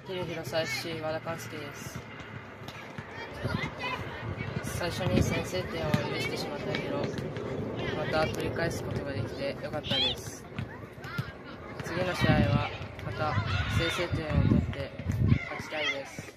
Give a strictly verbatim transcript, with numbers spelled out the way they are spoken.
照広さ エフシー 和田寛介です。最初に先制点を許してしまったけど、また取り返すことができてよかったです。次の試合はまた先制点を取って勝ちたいです。